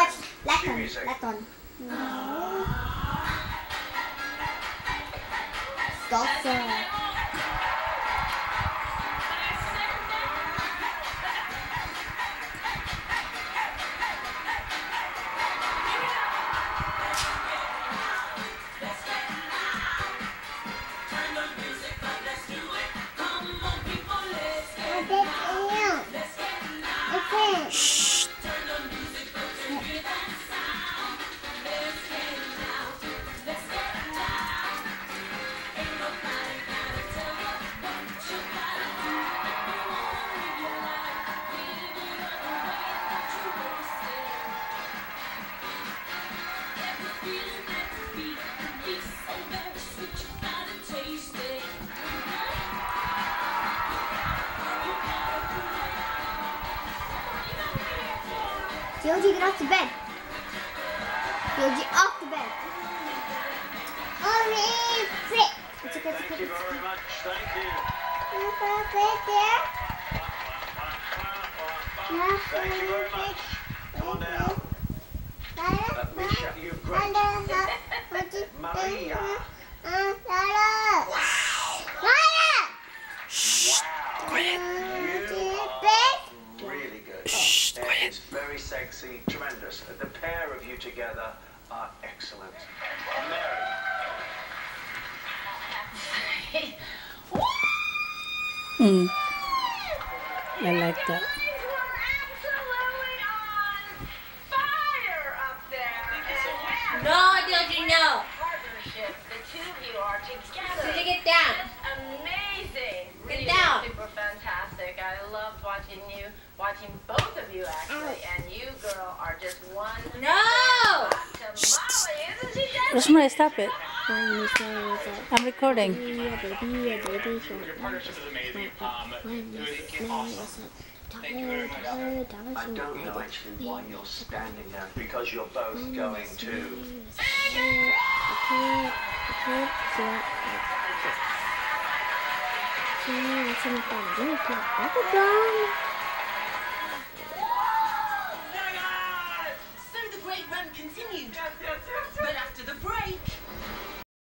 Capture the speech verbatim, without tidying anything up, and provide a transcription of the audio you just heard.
watch Laton. Laton. No. Salsa. Shh. Georgie, get off the bed. Georgie, off the bed. Oh, sit. It's okay, it's okay. Thank you very much. Thank you. Thank you very much. Come on now. Let me show you great. Maria. Wow. Shh. Quiet. You are really good. Shh. Quiet. It's very sexy, tremendous. The pair of you together are excellent. Mary. Mm. I like that. No, don't you know? Partnership, the two of you are together. Did you get down? That's amazing. Get Really down. super fantastic. I loved watching you, watching both of you actually, and you, girl, are just one. No! To Molly, isn't she just? Rosemary, stop it. I'm recording. Your partnership is amazing. Um, it was awesome. Thank you very much. I don't know actually why you're standing there, because you're both going to... Xin cảm ơn các bạn đã theo dõi.